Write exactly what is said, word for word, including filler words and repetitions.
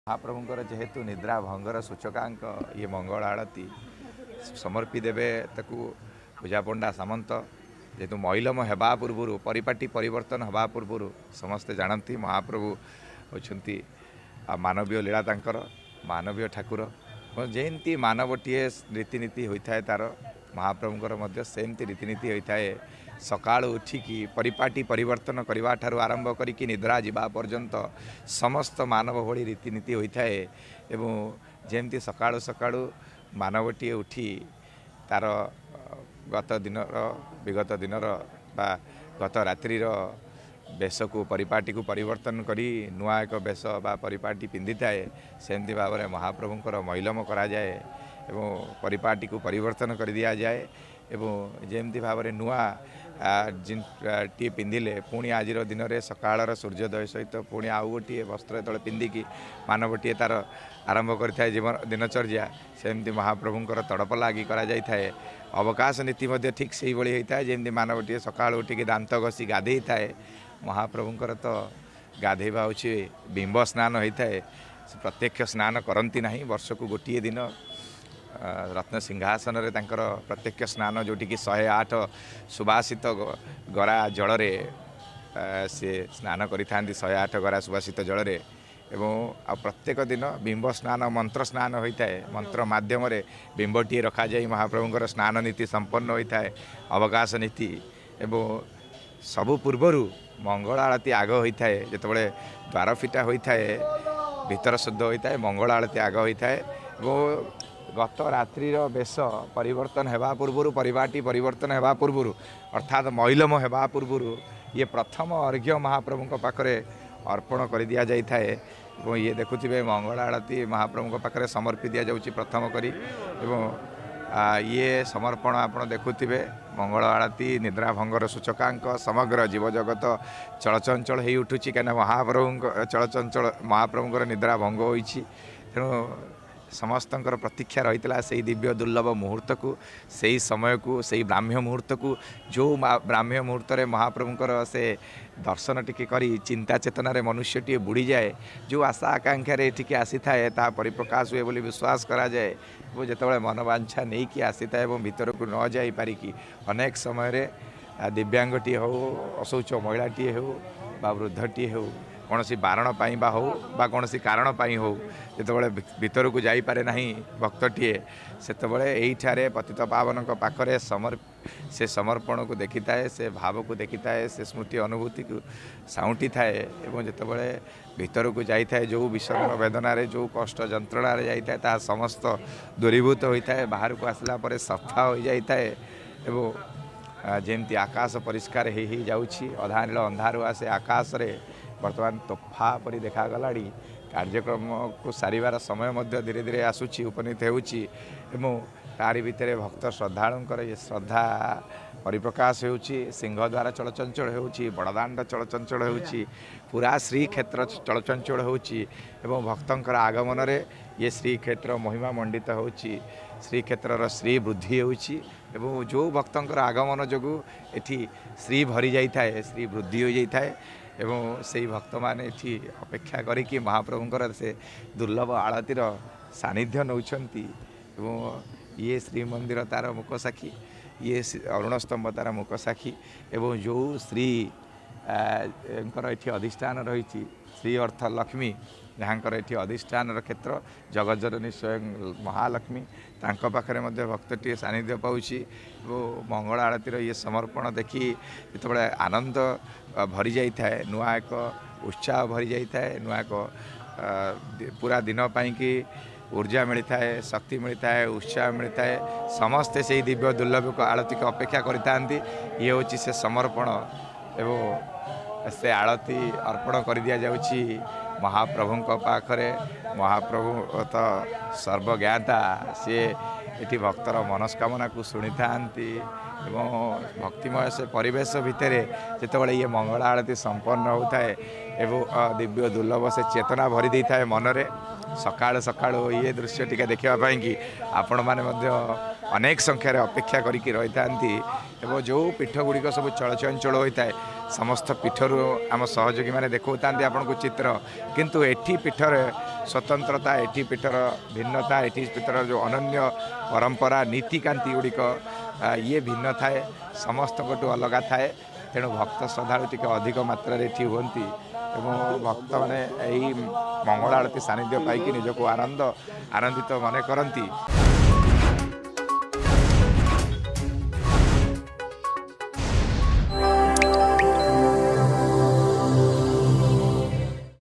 महाप्रभुंर जेहेतु निद्रा भंगर सूचकांक ये मंगल आड़ती समर्पी देवे ताकू पूजा पंडा सामंत जेहेतु महिलम हेबा पूर्व परिपाटी परिवर्तन हवा पूर्व समस्ते जानती महाप्रभु होती मानवीय लीला तांकर मानवीय ठाकुर जमती मानवटीए रीतिनीति होता है तार महाप्रभुंर मध्य सेमती रीतिनीति होता है सकाळु उठिकी परिपाटी परिवर्तन करने ठारू आरंभ करिकी निद्रा जीवा पर्यंत समस्त मानव भली रीतिनीति होता है एवं जमती सकाळु सकाळु मानवटीए उठी तार गत दिनर विगत दिनर बा गत रात्रिर बेश को परिपाटी को परिवर्तन करी नुआ एक बेश बा परिपाटी पिंधि थाए सेमती भाव में महाप्रभुंर महिलम करा जाए एवं परिपाटी को परिवर्तन कर दिया जाए एवं जमती भाव में नुआ जिन टी पिंधिले पुणी आज दिन में सकाळर सूर्योदय सहित पुणी आउ गोटे वस्त्र तले पिंधिकी मानवटीए तार आरंभ कर जीवन दिनचर्या सेमती महाप्रभुंर तड़प लगी करा जाय थाए अवकाश नीति मध्य ठीक से भाई होता है जमती मानवटीए सकाळु उठिकी दांत घसी गाधे थाए महाप्रभुंर तो गाधेबा हूँ बिंब स्नान होता है प्रत्यक्ष स्नान करती ना वर्ष को गोटे दिन रत्न सिंहासन रे तांकर प्रत्यक्ष स्नान जोटिकी शहे आठ सुबासित गरा जल से स्नान करि शहे आठ गरा सुबासित जल एवं आ प्रत्येक दिन बिंब स्नान मंत्र स्नान होता है मंत्र माध्यम बिंबटी रखा जाए महाप्रभुंर स्नान नीति संपन्न होता है अवकाश नीति एवं सबु पूर्वर मंगल आरती आग होता है जितेबाला द्वार फिटा होता है भीतर शुद्ध होता है मंगल आरती आग होता है वो गत रात्रिर बेश परिवर्तन होगा पूर्व परिपाटी परिवर्तन होगा पूर्व अर्थात महिलम होगा पूर्व ये प्रथम अर्घ्य महाप्रभु पाखरे अर्पण कर दि जाए और ये देखुवे मंगल आरती महाप्रभु पाखे समर्पी दि जाऊँगी प्रथम करी एवं ये समर्पण आपड़ देखुवे मंगल आरती निद्रा भंगर सूचकांक समग्र जीवजगत चलचंचल हो उठुची कहीं महाप्रभु चलचंचल महाप्रभुंर निद्रा भंग होती तेणु समस्तंकर प्रतीक्षा रही से दिव्य दुर्लभ मुहूर्त को सही समय को सही ब्राह्म्य मुहूर्त को जो ब्राह्म्य मुहूर्त में महाप्रभुंर से दर्शन टिके करी चिंता चेतना रे मनुष्य टी बुड़ी जाए जो आशा आकांक्षा टिके आसी थाए ता परिप्रकाश हुए बोली विश्वास करा जाए वो जितेबाला मनोवांछा नहीं कि आसी थाए भीतर को न जाई पारिकी अनेक समय दिव्यांगटी हो अशौच महिलाटी हो बा वृद्धटी हो कौन सी बारण पाई बा हो बा कौन सी कारण पाई हो जितेबाला भीतर को जापे ना भक्तटीए से यहीठारे पतित पावन पाखरे समर्प से समर्पण को देखी थाए से भाव को देखी थाए से स्मृति अनुभूति को साउंटी थाए और जितेबाला भीतर को जाए जो विषम वेदन जो कष्ट जंत्रणा जाए समस्त दूरीभूत होता है बाहर को आसला पर सफा हो जाए और जमती आकाश परिष्कार हो ही जाऊँगी अधा नील अंधार आसे आकाश रे बर्तमान तोफा परी देखा गला कार्यक्रम को सारिवार समय मध्य धीरे धीरे आसूची उपनीत होउची एवं तारी भितर भक्त श्रद्धालुंकर ये श्रद्धा परिप्रकाश होउची सिंहद्वार चलचंचल होउची बड़दाण्ड चलचंचल होउची पूरा श्रीक्षेत्र चलचंचल होउची एवं भक्तंकर आगमन रे ये श्रीक्षेत्र महिमा मंडित होउची श्रीक्षेत्रर श्री वृद्धि होउची एवं जो भक्तंकर आगमन जोगु एठी श्री भरी जाई थाए श्री वृद्धि हो जाई थाए एवं से भक्त मैंने अपेक्षा करी महाप्रभुंर से दुर्लभ आलतीर सानिध्य नौछंती एवं ये श्रीमंदिर तार मुख साक्षी ये अरुण स्तंभ तार मुख साक्षी एवं जो श्री ये अधिष्ठान रही श्री अर्थ लक्ष्मी जहाँकर ये अधिष्ठान क्षेत्र जगज्जननी स्वयं महालक्ष्मी तांको पाखरे मध्य भक्तटी सानिध्य पाउछि वो मंगल आरतीर ये समर्पण देखी जितेबाला आनंद भरी जाई थाए नुआ एक उत्साह भरी जाई थाए नुआ एक पूरा दिन पाई कि ऊर्जा मिलता है शक्ति मिलता है उत्साह मिलता है समस्ते से दिव्य दुर्लभ को आरती को अपेक्षा करते ये हूँ से समर्पण एवं से आरती अर्पण कर दि जाऊँगी महाप्रभु पाखरे महाप्रभु तो सर्वज्ञाता सी ये भक्तर मनस्कामना को शुणी था भक्तिमय से परिवेश भितर जितेबाला ये मंगल आरती संपन्न होता है एवं दिव्य दुर्लभ से चेतना भरी दे था मनरे सकाळ सकाळ ये दृश्य टिके देखापी कि आपण मैंने अनेक संख्यार अपेक्षा करी रही था जो पीठ गुड़िक सब चलचंचल होता है समस्त पीठर आम सहयोगी मैंने देखा आपन को चित्र किंतु एठी पीठर स्वतंत्रता एठी पीठर भिन्नता एठी पीठर जो अनन्य परंपरा नीतिकांति गुड़िक ये भिन्न थाए समस्त को अलग थाए तेणु भक्त श्रद्धालु टी अधिक मात्रा ये हमें भक्त मैंने यही मंगल आरती सानिध्य पाई निजक आनंद आनंदित मन करती।